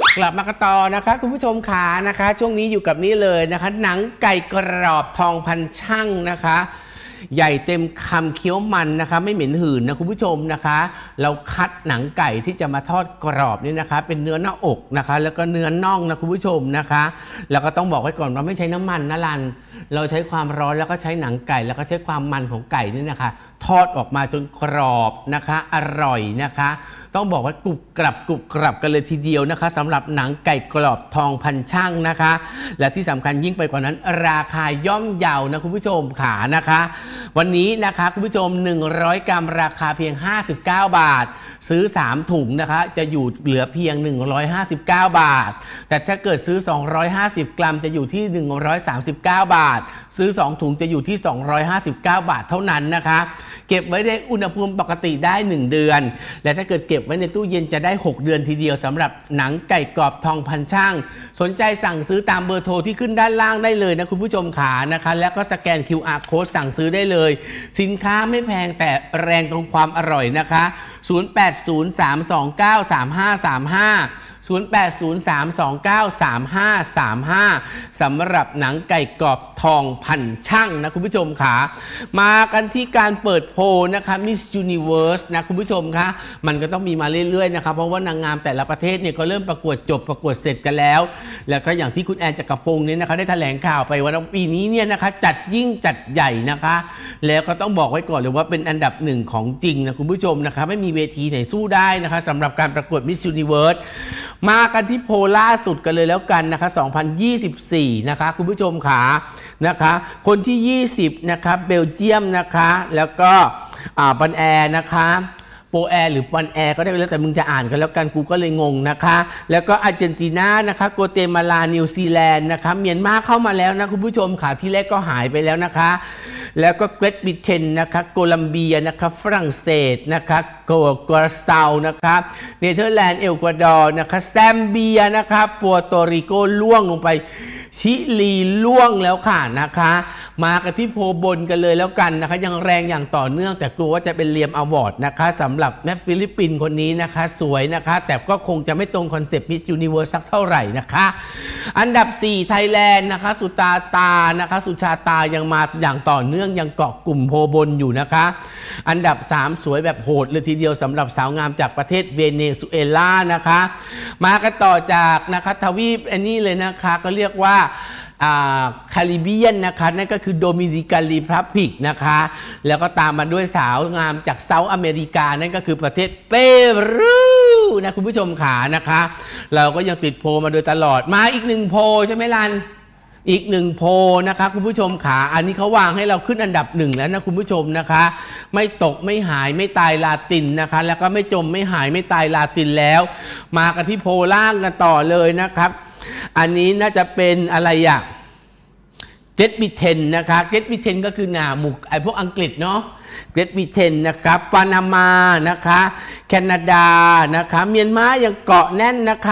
กลับมากันต่อนะคะคุณผู้ชมขานะคะช่วงนี้อยู่กับนี่เลยนะคะหนังไก่กรอบทองพันช่างนะคะใหญ่เต็มคำเคี้ยวมันนะคะไม่เหม็นหืนนะคุณผู้ชมนะคะเราคัดหนังไก่ที่จะมาทอดกรอบนี่นะคะเป็นเนื้อหน้าอกนะคะแล้วก็เนื้อน่องนะคุณผู้ชมนะคะแล้วก็ต้องบอกไว้ก่อนว่าไม่ใช้น้ำมันนะลันเราใช้ความร้อนแล้วก็ใช้หนังไก่แล้วก็ใช้ความมันของไก่นี่นะคะทอดออกมาจนกรอบนะคะอร่อยนะคะต้องบอกว่ากรุบกรับกันเลยทีเดียวนะคะสำหรับหนังไก่กรอบทองพันช่างนะคะและที่สำคัญยิ่งไปกว่านั้นราคาย่อมเยานะคุณผู้ชมขานะคะวันนี้นะคะคุณผู้ชม100กรัมราคาเพียง59บาทซื้อ3ถุงนะคะจะอยู่เหลือเพียง159บาทแต่ถ้าเกิดซื้อ250กรัมจะอยู่ที่139บาทซื้อ2ถุงจะอยู่ที่259บาทเท่านั้นนะคะเก็บไว้ในอุณหภูมิปกติได้1เดือนและถ้าเกิดเก็บไว้ในตู้เย็นจะได้6เดือนทีเดียวสำหรับหนังไก่กรอบทองพันช่างสนใจสั่งซื้อตามเบอร์โทรที่ขึ้นด้านล่างได้เลยนะคุณผู้ชมขานะคะแล้วก็สแกน QR Code สั่งซื้อได้เลยสินค้าไม่แพงแต่แรงตรงความอร่อยนะคะ0803293535 0803293535สำหรับหนังไก่กรอบทองพันช่างนะคุณผู้ชมขามากันที่การเปิดโพลนะคะ Miss Universe นะคุณผู้ชมคะมันก็ต้องมีมาเรื่อยๆนะคะเพราะว่านางงามแต่ละประเทศเนี่ยก็เริ่มประกวดจบประกวดเสร็จกันแล้วแล้วก็อย่างที่คุณแอนจักรพงศ์เนี่ยนะคะได้แถลงข่าวไปว่าปีนี้เนี่ยนะคะจัดยิ่งจัดใหญ่นะคะแล้วก็ต้องบอกไว้ก่อนเลยว่าเป็นอันดับ1ของจริงนะคุณผู้ชมนะคะไม่มีเวทีไหนสู้ได้นะคะสำหรับการประกวด Miss Universeมากันที่โพลล่าสุดกันเลยแล้วกันนะคะ2024นะคะคุณผู้ชมขานะคะคนที่20นะคะเบลเยียมนะคะแล้วก็ปันแอร์นะคะโปแอร์หรือปันแอร์ก็ได้แล้วแต่มึงจะอ่านกันแล้วกันกูก็เลยงงนะคะแล้วก็อาร์เจนตินานะคะโกเตมาลานิวซีแลนด์นะคะเมียนมาเข้ามาแล้วนะคุณผู้ชมค่ะที่แรกก็หายไปแล้วนะคะแล้วก็เกรทบริเตนนะคะโคลัมเบียนะคะฝรั่งเศสนะคะกัวซาวนะคะเนเธอร์แลนด์เอลกวาดอร์นะคะแซมเบียนะคะปัวโตริโกล่วงลงไปชิลีล่วงแล้วค่ะนะคะมากันที่โพบนกันเลยแล้วกันนะคะยังแรงอย่างต่อเนื่องแต่กลัวว่าจะเป็นเลียมอวอร์ดนะคะสำหรับแม่ฟิลิปปินส์คนนี้นะคะสวยนะคะแต่ก็คงจะไม่ตรงคอนเซปต์มิสยูนิเวิร์สสักเท่าไหร่นะคะอันดับ4ไทยแลนด์นะคะสุตาตานะคะสุชาตายังมาอย่างต่อเนื่องยังเกาะกลุ่มโพบนอยู่นะคะอันดับ3สวยแบบโหดเลยทีเดียวสำหรับสาวงามจากประเทศเวเนซุเอลานะคะมากันต่อจากนะคะทวีปอันนี้เลยนะคะก็เรียกว่าคาริเบียนนะคะนั่นก็คือโดมินิกันรีพับลิกนะคะแล้วก็ตามมาด้วยสาวงามจากเซาท์อเมริกานั่นก็คือประเทศเปรูนะคุณผู้ชมขานะคะเราก็ยังติดโพมาโดยตลอดมาอีก1โพใช่ไหมลันอีก1โพนะคะคุณผู้ชมขาอันนี้เขาวางให้เราขึ้นอันดับ1แล้วนะคุณผู้ชมนะคะไม่ตกไม่หายไม่ตายลาตินนะคะแล้วก็ไม่จมไม่หายไม่ตายลาตินแล้วมากันที่โพล่างกันต่อเลยนะครับอันนี้น่าจะเป็นอะไรอะเกรทบริเตนนะคะเกรทบริเตนก็คือหนาหมุกไอพวกอังกฤษเนาะเกรทบริเตนนะคะปานามานะคะแคนาดานะคะเมียนมายังเกาะแน่นนะคะ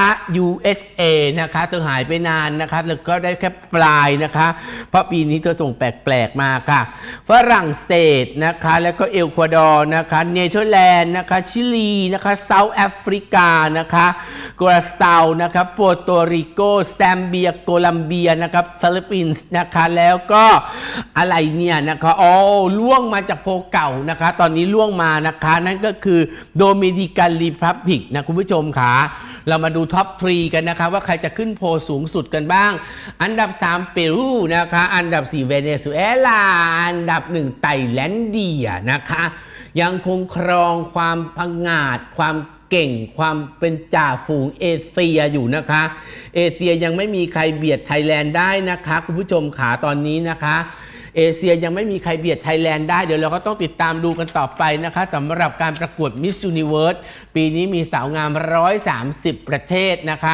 USA นะคะเธอหายไปนานนะคะแล้วก็ได้แค่ปลายนะคะเพราะปีนี้เธอส่งแปลกๆมาค่ะฝรั่งเศสนะคะแล้วก็เอลกวาดอร์นะคะเนเธอร์แลนด์นะคะชิลีนะคะเซาท์แอฟริกานะคะกัวซาวนะคะปัวโตริโกแซมเบียโคลัมเบียนะครับฟิลิปปินส์นะคะแล้วก็อะไรเนี่ยนะคะล่วงมาจากโพเก่านะคะตอนนี้ล่วงมานะคะนั่นก็คือโดมินิกันรีพับลิกนะคุณผู้ชมค่ะเรามาดูท็อป3กันนะคะว่าใครจะขึ้นโพสูงสุดกันบ้างอันดับ3เปรูนะคะอันดับ4เวเนซุเอลาอันดับ1ไต้แลนเดียนะคะยังคงครองความผงาดความเก่งความเป็นจ่าฝูงเอเชียอยู่นะคะเอเชียยังไม่มีใครเบียดไทยแลนด์ได้นะคะคุณผู้ชมขาตอนนี้นะคะเอเชียยังไม่มีใครเบียดไทยแลนด์ได้เดี๋ยวเราก็ต้องติดตามดูกันต่อไปนะคะสำหรับการประกวด Miss Universe ปีนี้มีสาวงาม130ประเทศนะคะ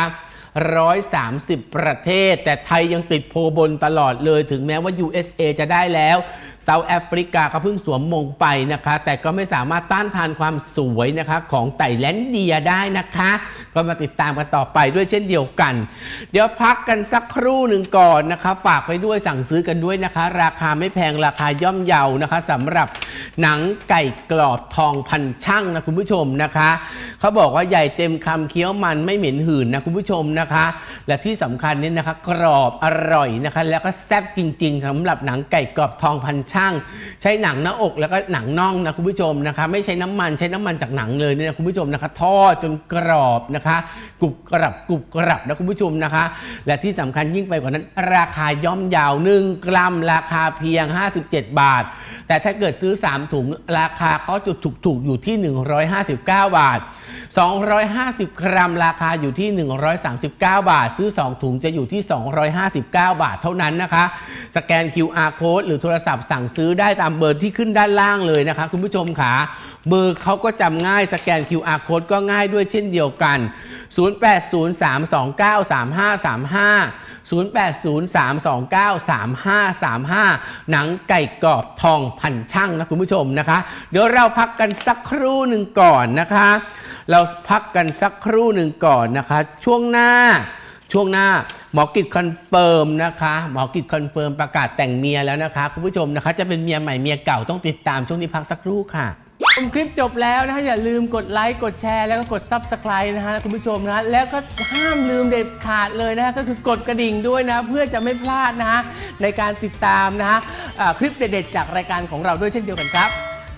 130ประเทศแต่ไทยยังติดโพบนตลอดเลยถึงแม้ว่า USA จะได้แล้วเซาท์แอฟริกาก็เพิ่งสวมมงไปนะคะแต่ก็ไม่สามารถต้านทานความสวยนะคะของไต้แลนเดียได้นะคะก็มาติดตามกันต่อไปด้วยเช่นเดียวกันเดี๋ยวพักกันสักครู่หนึ่งก่อนนะคะฝากไปด้วยสั่งซื้อกันด้วยนะคะราคาไม่แพงราคาย่อมเยานะคะสำหรับหนังไก่กรอบทองพันช่างนะคุณผู้ชมนะคะเขาบอกว่าใหญ่เต็มคำเคี้ยวมันไม่เหม็นหืนนะคุณผู้ชมนะคะและที่สำคัญเนี่ยนะคะกรอบอร่อยนะคะแล้วก็แซ่บจริงๆสำหรับหนังไก่กรอบทองพันช่างใช้หนังหน้าอกแล้วก็หนังน่องนะคุณผู้ชมนะคะไม่ใช้น้ำมันใช้น้ำมันจากหนังเลยเนี่ยนะคุณผู้ชมนะคะทอดจนกรอบนะคะกรุบกรับนะคุณผู้ชมนะคะและที่สำคัญยิ่งไปกว่านั้นราคาย่อมเยาว1 กรัมราคาเพียง57 บาทแต่ถ้าเกิดซื้อ3 ถุงราคาก็จะถูกอยู่ที่159 บาท250 กรัมราคาอยู่ที่139 บาทซื้อ2 ถุงจะอยู่ที่259 บาทเท่านั้นนะคะสแกน QR code หรือโทรศัพท์สั่งซื้อได้ตามเบอร์ที่ขึ้นด้านล่างเลยนะคะคุณผู้ชมค่ะเบอร์เขาก็จำง่ายสแกน QR code ก็ง่ายด้วยเช่นเดียวกัน0803293535 0803293535หนังไก่กรอบทองพันช่างนะคุณผู้ชมนะคะเดี๋ยวเราพักกันสักครู่หนึ่งก่อนนะคะเราพักกันสักครู่หนึ่งก่อนนะคะช่วงหน้าหมอกิจคอนเฟิร์มนะคะหมอกิจคอนเฟิร์มประกาศแต่งเมียแล้วนะคะคุณผู้ชมนะคะจะเป็นเมียใหม่เมียเก่าต้องติดตามช่วงนี้พักสักครู่ค่ะชมคลิปจบแล้วนะคะอย่าลืมกดไลค์กดแชร์แล้วก็กด Subscribe นะฮะคุณผู้ชมนะแล้วก็ห้ามลืมเด็ดขาดเลยนะก็คือกดกระดิ่งด้วยนะเพื่อจะไม่พลาดนะฮะในการติดตามนะฮะคลิปเด็ดๆจากรายการของเราด้วยเช่นเดียวกันครับ